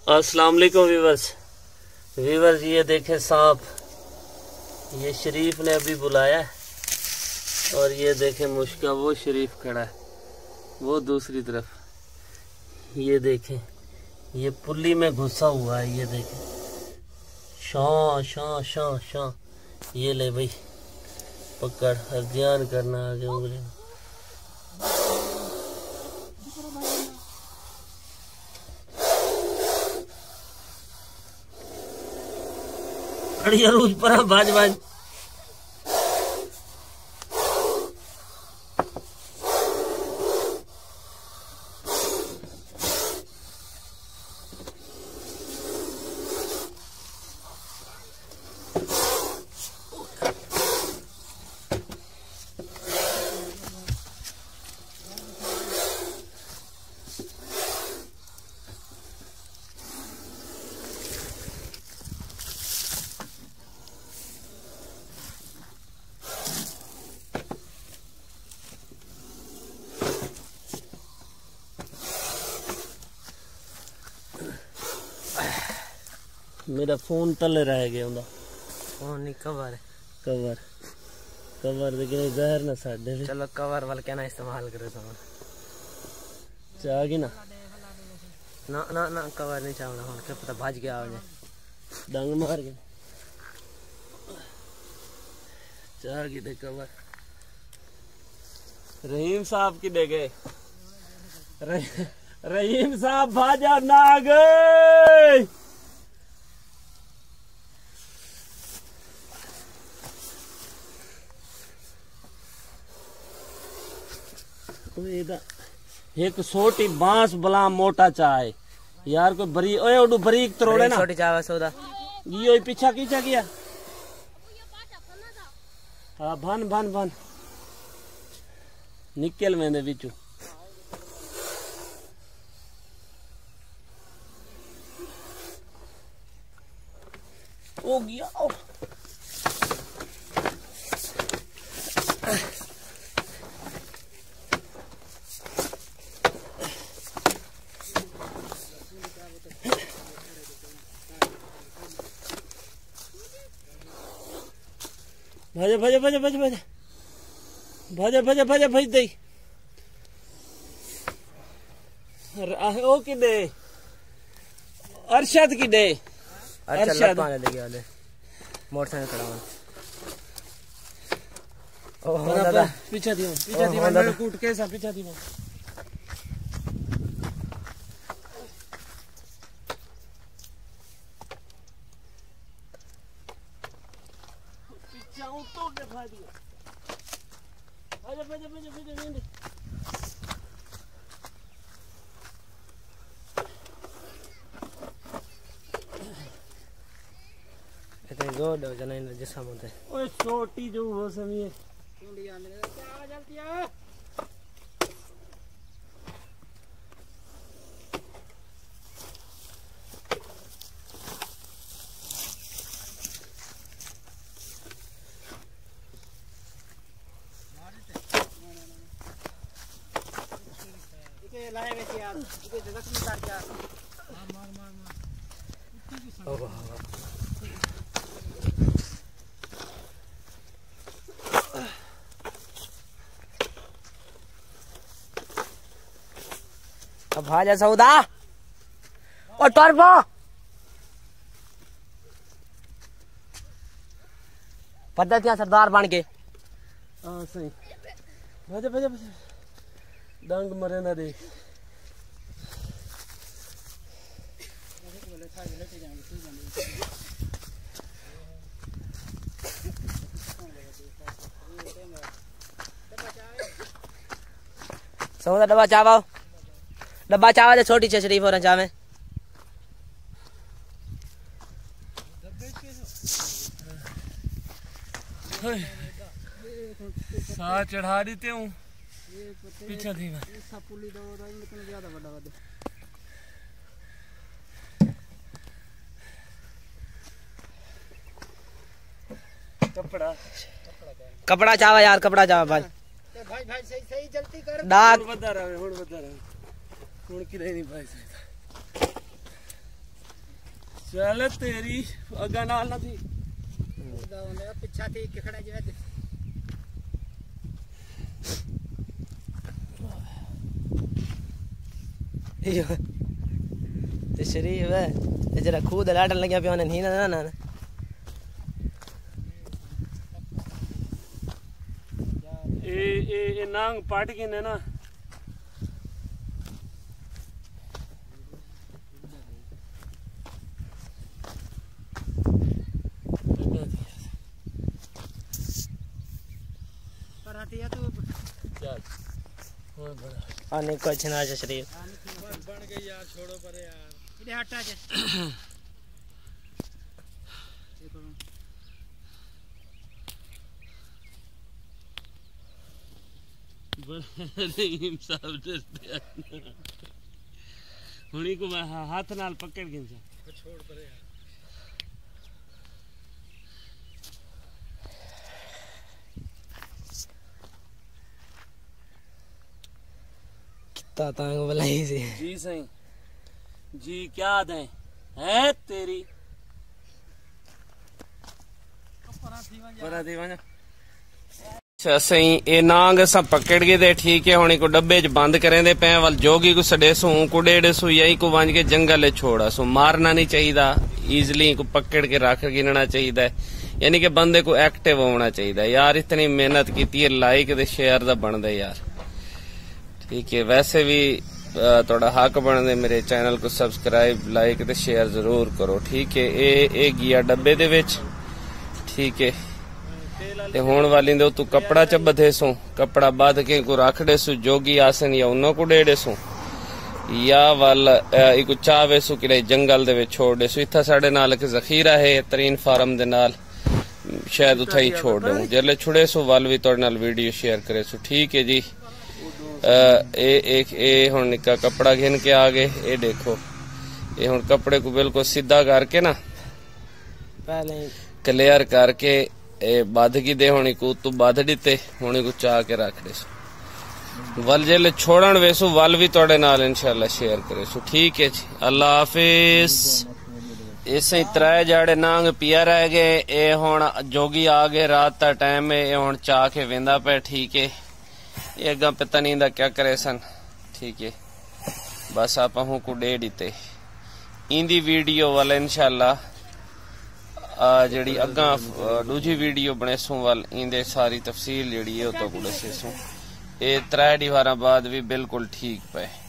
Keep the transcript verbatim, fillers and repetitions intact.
अस्सलाम वालेकुम viewers viewers ये देखें सांप, ये शरीफ ने अभी बुलाया है और ये देखें मुश्का वो शरीफ खड़ा है वो दूसरी तरफ। ये देखें ये पुल्ली में घुसा हुआ है। ये देखें शां शां शां शां। ये ले भाई पकड़, हर ध्यान करना आगे उंगली में। खड़ी रोज पर बाज बाज। मेरा फोन तले रह गया उनका फोन नहीं कवर है कवर कवर लेकिन जहर ना साडे। चलो कवर वाल क्या ना इस्तेमाल करे तो चाहेगी ना ना ना ना कवर नहीं चाहना हम क्या पता भाज गया आगे डंग मार के चाहेगी दे कवर। रहीम साहब की दे गए रहीम साहब भाजा ना गए। एक छोटी बांस बला मोटा चाय यार कोई बरी ओए ओडू बरीक तरोड़े ना छोटी चाय सौदा यो पीछा कीचा किया। हाँ भन भन भन निकल में दे बिचू ओ गया ओ। भाजा भाजा भाजा भाजा भाजा भाजा भाजा भाजा भाज दे ओ की दे अरशद की दे अरशद मोटरसाइकिल खड़ा ओ दादा पीछे दियो पीछे दियो मैं कूट कैसा पीछे दियो तो दिखा दिया। आजा आजा आजा आजा आजा इतने जोर दो जना इन जैसा मत है ओए छोटी जो वो समी है इंडिया में क्या जल्दी आ लाए वैसे यार इसे जगह में काट क्या मार मार मार मार ओह अब भाजा सौदा और टर्बो पद्धतियां सरदार बन के हां सही भाजा भाजा डंग मरे ना दे सौदा डब्बा चावल डब्बा चावल छोटी छे शरीफ और चावे सा चढ़ा देते हूँ पीछे थी मैं ज्यादा बड़ा बड़ा कपड़ा कपड़ा चावा यार कपड़ा चावा भाई भाई भाई सही सही जल्दी कर डाक बता रहा है हुन बता रहा है हुन की नहीं भाई चल तेरी अगा नाल ना थी पिछा थी के खड़ा जिवे ते शरीफ है ते जरा खुद लाटन लग्या पिया नहीं ना ना ए ए ए नांग पाट के ने ना आने कुछ ना शरीफ बन गई यार छोड़ो परे यार इधर हटा जा रहीम साहब डरते हुणी को मैं हाथ नाल पकड़ के छोड़ परे यार तांग बुलाई सी जी सही जी क्या दें है तेरी सही ए नांग असा पकड़ के दे ठीक है हुणी को डब्बे च बंद करें दे पे वल जोगी को सडे सू कुडेड़े सू यही को वंज के जंगल छोड़ा सू मारना नहीं चाहिए इजली को पकड़ के रख गिनना चाहिए यानी कि बंदे को एक्टिव होना चाहिए यार इतनी मेहनत की लाइक दे शेयर दा बनदे यार ठीक है वैसे भी थोड़ा हक बनदे मेरे चैनल को सब्सक्राइब लाइक ते शेयर जरूर करो ठीक है ए ए गया डब्बे दे विच ठीक है ते हुण वाली दे तू कपड़ा च बधे सू कपड़ा बांध के को रख दे सू जोगी आसन या उन्हों को डेड़े सू या वल एक चावे सू कि जंगल दे विच छोड़ दे सू इत्था साडे नाल एक जखीरा है तरीन फार्म दे नाल शायद उथा ही छोड़ दूं जल्ले छुड़े सू वल भी तुहाडे नाल वीडियो शेयर करे सू ठीक है जी ए एक ए हुण निक्का कपड़ा घिन के आ गए ए देखो ये हुण कपड़े को बिल्कुल सीधा करके ना पहले क्लियर करके ए बाधगी दे होनी को तू बाध दिते होनी को चाह के रख दे वल जेले छोड़न वेसु वल भी तोड़े नाल इंशाल्लाह शेयर करे सु ठीक है जी अल्लाह हाफिज इसे त्रै जाड़े नांग पिया रह गए ए हुण जोगी आ गए रात का टाइम है हुण चाह के वेंदा पे ठीक है ये अगा पता नहीं दा क्या करे सन ठीक है बस आप हूं को डे दिते इंदी वीडियो वाला इंशाल्लाह जी अगा दूजी वीडियो बने सू वाल इंदे सारी तफसील जी है तो दसे सू ए त्रै दीवार बाद भी बिल्कुल ठीक पे।